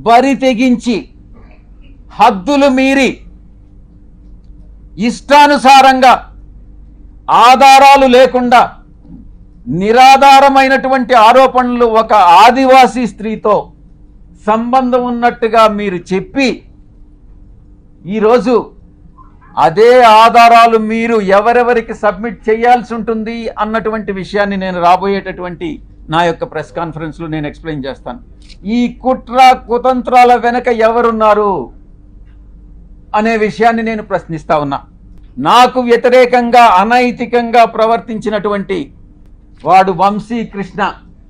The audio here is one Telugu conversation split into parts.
బరి తెగించి హద్దులు మీరి ఇష్టానుసారంగా ఆధారాలు లేకుండా నిరాధారమైనటువంటి ఆరోపణలు ఒక ఆదివాసీ స్త్రీతో సంబంధం ఉన్నట్టుగా మీరు చెప్పి ఈరోజు అదే ఆధారాలు మీరు ఎవరెవరికి సబ్మిట్ చేయాల్సి ఉంటుంది అన్నటువంటి విషయాన్ని నేను రాబోయేటటువంటి నా యొక్క ప్రెస్ కాన్ఫరెన్స్లో నేను ఎక్స్ప్లెయిన్ చేస్తాను. ఈ కుట్ర కుతంత్రాల వెనక ఎవరున్నారు అనే విషయాన్ని నేను ప్రశ్నిస్తా ఉన్నా. నాకు వ్యతిరేకంగా అనైతికంగా ప్రవర్తించినటువంటి వాడు వంశీకృష్ణ,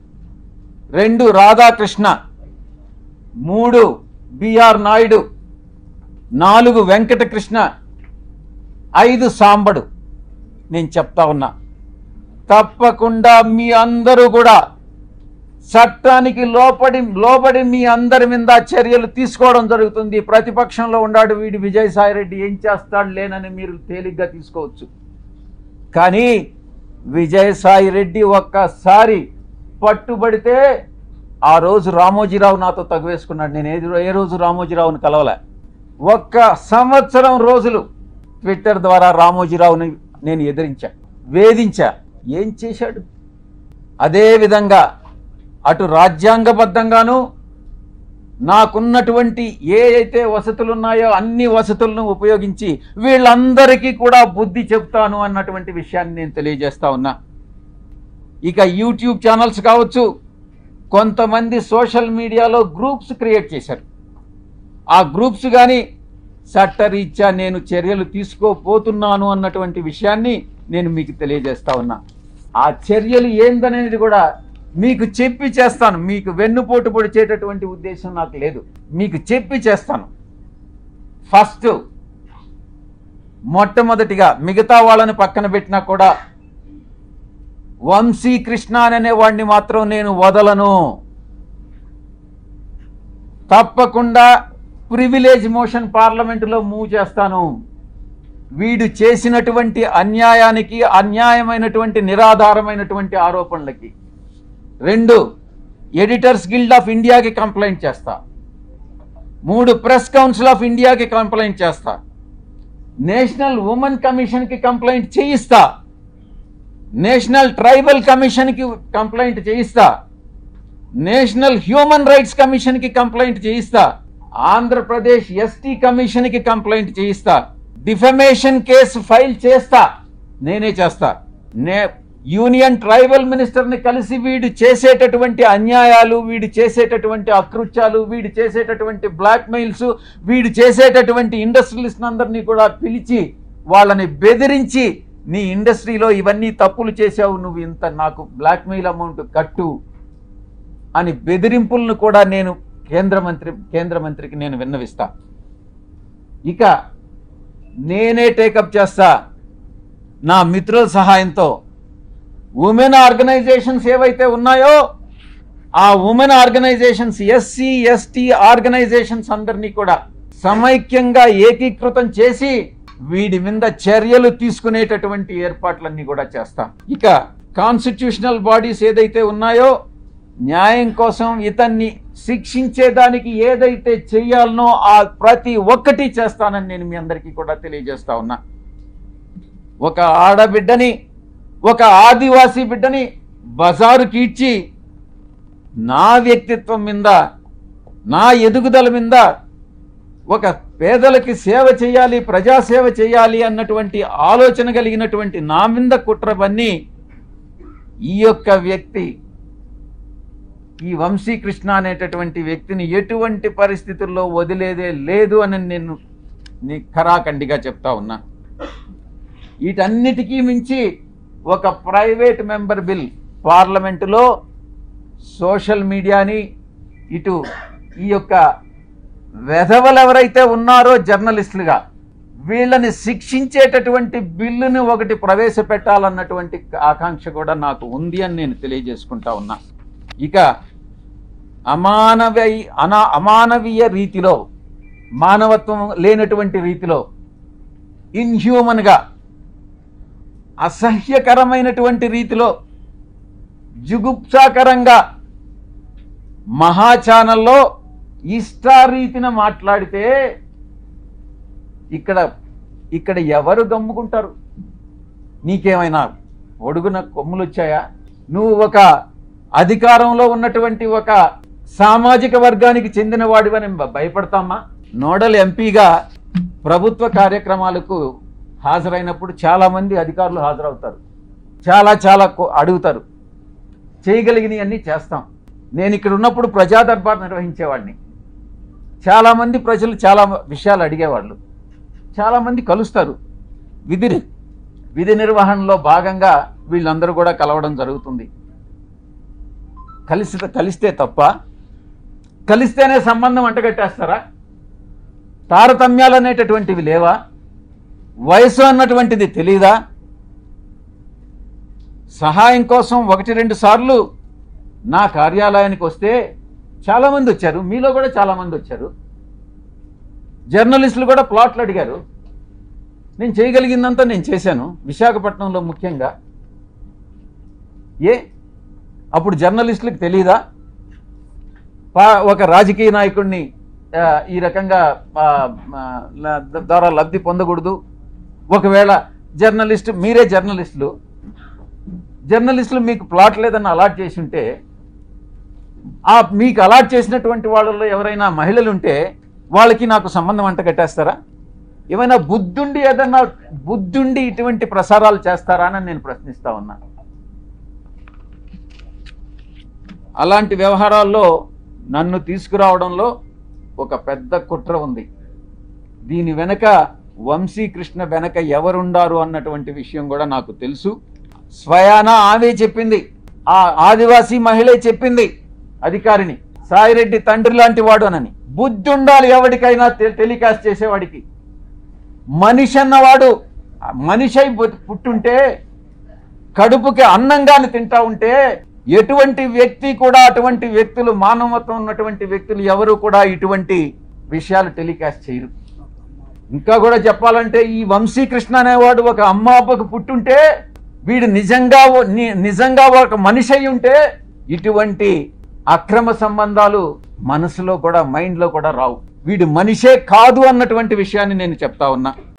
2 రాధాకృష్ణ, 3 బిఆర్ నాయుడు, 4 వెంకటకృష్ణ, 5 సాంబడు. నేను చెప్తా ఉన్నా, తప్పకుండా మీ అందరూ కూడా చట్టానికి లోబడి మీ అందరి మీద చర్యలు తీసుకోవడం జరుగుతుంది. ప్రతిపక్షంలో ఉన్నాడు వీడి విజయసాయిరెడ్డి, ఏం చేస్తాడు లేనని మీరు తేలిగ్గా తీసుకోవచ్చు. కానీ విజయసాయిరెడ్డి ఒక్కసారి పట్టుబడితే ఆ రోజు రామోజీరావు నాతో తగువేసుకున్నాడు. నేను ఏ రోజు రామోజీరావుని కలవలే. 1 సంవత్సరం రోజులు ట్విట్టర్ ద్వారా రామోజీరావుని నేను ఎదిరించా, వేధించా. ఏం చేశాడు? అదేవిధంగా అటు రాజ్యాంగబద్ధంగాను నాకున్నటువంటి ఏ అయితే వసతులు ఉన్నాయో అన్ని వసతులను ఉపయోగించి వీళ్ళందరికీ కూడా బుద్ధి చెప్తాను అన్నటువంటి విషయాన్ని నేను తెలియజేస్తా ఉన్నా. ఇక యూట్యూబ్ ఛానల్స్ కావచ్చు, కొంతమంది సోషల్ మీడియాలో గ్రూప్స్ క్రియేట్ చేశారు. ఆ గ్రూప్స్ కానీ చట్టరీత్యా నేను చర్యలు తీసుకోపోతున్నాను అన్నటువంటి విషయాన్ని నేను మీకు తెలియజేస్తా ఉన్నా. ఆ చర్యలు ఏందనేది కూడా మీకు చెప్పి చేస్తాను. మీకు వెన్నుపోటు పొడిచేటటువంటి ఉద్దేశం నాకు లేదు, మీకు చెప్పి చేస్తాను. ఫస్ట్ మొట్టమొదటిగా మిగతా వాళ్ళని పక్కన పెట్టినా కూడా వంశీకృష్ణ అనే వాడిని మాత్రం నేను వదలను. తప్పకుండా ప్రివిలేజ్ మోషన్ పార్లమెంటులో మూవ్ చేస్తాను. వీడు చేసినటువంటి అన్యాయానికి, అన్యాయమైనటువంటి నిరాధారమైనటువంటి ఆరోపణలకి 2 ఎడిటర్స్ గిల్డ్ ఆఫ్ ఇండియాకి కంప్లైంట్ చేస్తా, 3 ప్రెస్ కౌన్సిల్ ఆఫ్ ఇండియాకి కంప్లైంట్ చేస్తా, నేషనల్ ఉమెన్ కమిషన్కి కంప్లైంట్ చేయిస్తా, నేషనల్ ట్రైబల్ కమిషన్కి కంప్లైంట్ చేయిస్తా, నేషనల్ హ్యూమన్ రైట్స్ కమిషన్కి కంప్లైంట్ చేయిస్తా, ఆంధ్రప్రదేశ్ ఎస్టీ కమిషన్కి కంప్లైంట్ చేయిస్తా, డిఫమేషన్ కేసు ఫైల్ చేస్తా, నేనే చేస్తా. యూనియన్ ట్రైబల్ మినిస్టర్ని కలిసి వీడు చేసేటటువంటి అన్యాయాలు, వీడు చేసేటటువంటి అకృత్యాలు, వీడు చేసేటటువంటి బ్లాక్మెయిల్స్, వీడు చేసేటటువంటి ఇండస్ట్రియలిస్ట్ అందరినీ కూడా పిలిచి వాళ్ళని బెదిరించి నీ ఇండస్ట్రీలో ఇవన్నీ తప్పులు చేశావు, నువ్వు ఇంత నాకు బ్లాక్మెయిల్ అమౌంట్ కట్టు అని బెదిరింపులను కూడా నేను కేంద్ర మంత్రికి నేను విన్నవిస్తా. ఇక నేనే టేకప్ చేస్తా నా మిత్రుల సహాయంతో. ఉమెన్ ఆర్గనైజేషన్స్ ఏవైతే ఉన్నాయో ఆ women organisations, SC ST organisations అందరినీ కూడా సమైక్యంగా ఏకీకృతం చేసి వీడి మీద చర్యలు తీసుకునేటటువంటి ఏర్పాట్లన్నీ కూడా చేస్తా. ఇక కాన్స్టిట్యూషనల్ బాడీస్ ఏదైతే ఉన్నాయో న్యాయం కోసం ఇతన్ని శిక్షించేదానికి ఏదైతే చేయాలనో ఆ ప్రతి ఒక్కటి చేస్తానని నేను మీ అందరికీ కూడా తెలియజేస్తా ఉన్నా. ఒక ఆడబిడ్డని, ఒక ఆదివాసీ బిడ్డని బజారుకి ఇచ్చి నా వ్యక్తిత్వం మీద, నా ఎదుగుదల మీద, ఒక పేదలకి సేవ చేయాలి, ప్రజాసేవ చేయాలి అన్నటువంటి ఆలోచన కలిగినటువంటి నా మీద కుట్రవన్నీ ఈ యొక్క వ్యక్తి, ఈ వంశీకృష్ణ అనేటటువంటి వ్యక్తిని ఎటువంటి పరిస్థితుల్లో వదిలేదే లేదు అని నేను ఖరాఖండిగా చెప్తా ఉన్నా. వీటన్నిటికీ మించి ఒక ప్రైవేట్ మెంబర్ బిల్ పార్లమెంటులో సోషల్ మీడియాని, ఇటు ఈ యొక్క వెధవలు ఎవరైతే ఉన్నారో జర్నలిస్టులుగా వీళ్ళని శిక్షించేటటువంటి బిల్లుని ఒకటి ప్రవేశపెట్టాలన్నటువంటి ఆకాంక్ష కూడా నాకు ఉంది అని నేను తెలియజేసుకుంటా ఉన్నా. ఇక అమానవీయ రీతిలో, మానవత్వం లేనటువంటి రీతిలో, ఇన్హ్యూమన్గా, అసహ్యకరమైనటువంటి రీతిలో, జుగుప్సాకరంగా మహా ఛానల్లో ఇష్టారీతిన మాట్లాడితే ఇక్కడ ఎవరు గమ్ముకుంటారు? నీకేమైనా ఒడుగున కొమ్ములు వచ్చాయా? నువ్వు ఒక అధికారంలో ఉన్నటువంటి ఒక సామాజిక వర్గానికి చెందిన వాడివని భయపడతామా? నోడల్ ఎంపీగా ప్రభుత్వ కార్యక్రమాలకు హాజరైనప్పుడు చాలామంది అధికారులు హాజరవుతారు, చాలా అడుగుతారు, చేయగలిగినవన్నీ చేస్తాం. నేను ఇక్కడ ఉన్నప్పుడు ప్రజా దర్బార్ నిర్వహించేవాడిని. చాలామంది ప్రజలు చాలా విషయాలు అడిగేవాళ్ళు, చాలామంది కలుస్తారు. విధి నిర్వహణలో భాగంగా వీళ్ళందరూ కూడా కలవడం జరుగుతుంది. కలిస్తే తప్ప, కలిస్తేనే సంబంధం అంటగట్టేస్తారా? తారతమ్యాలు అనేటటువంటివి లేవా? వయసు అన్నటువంటిది తెలీదా? సహాయం కోసం 1-2 సార్లు నా కార్యాలయానికి వస్తే చాలామంది వచ్చారు, మీలో కూడా చాలామంది వచ్చారు. జర్నలిస్టులు కూడా ప్లాట్లు అడిగారు. నేను చేయగలిగిందంతా నేను చేశాను, విశాఖపట్నంలో ముఖ్యంగా. అప్పుడు జర్నలిస్టులకు తెలీదా? ఒక రాజకీయ నాయకుడిని ఈ రకంగా ద్వారా లబ్ధి పొందకూడదు. ఒకవేళ మీరే జర్నలిస్టులు మీకు ప్లాట్ లేదని అలాట్ చేసి ఉంటే, మీకు అలాట్ చేసినటువంటి వాళ్ళలో ఎవరైనా మహిళలు ఉంటే వాళ్ళకి నాకు సంబంధం అంట కట్టేస్తారా? ఏమైనా బుద్ధుండి ఇటువంటి ప్రసారాలు చేస్తారా అని నేను ప్రశ్నిస్తా ఉన్నా. అలాంటి వ్యవహారాల్లో నన్ను తీసుకురావడంలో ఒక పెద్ద కుట్ర ఉంది. దీని వెనక వంశీకృష్ణ వెనక ఎవరుండారు అన్నటువంటి విషయం కూడా నాకు తెలుసు. స్వయానా ఆమె చెప్పింది, ఆ ఆదివాసీ మహిళే చెప్పింది అధికారిని, సాయిరెడ్డి తండ్రి లాంటి వాడు అనని. బుద్ధి ఉండాలి ఎవరికైనా టెలికాస్ట్ చేసేవాడికి. మనిషి అన్నవాడు మనిషి అయి పుట్టుంటే, కడుపుకి అన్నంగాని తింటా ఉంటే, ఎటువంటి వ్యక్తి కూడా, అటువంటి వ్యక్తులు, మానవత్వం ఉన్నటువంటి వ్యక్తులు ఎవరు కూడా ఇటువంటి విషయాలు టెలికాస్ట్ చేయరు. ఇంకా కూడా చెప్పాలంటే, ఈ వంశీకృష్ణ అనేవాడు ఒక అమ్మ అబ్బకు పుట్టుంటే, వీడు నిజంగా ఒక మనిషి అయి ఉంటే ఇటువంటి అక్రమ సంబంధాలు మనసులో కూడా, మైండ్లో కూడా రావు. వీడు మనిషే కాదు అన్నటువంటి విషయాన్ని నేను చెప్తా ఉన్నా.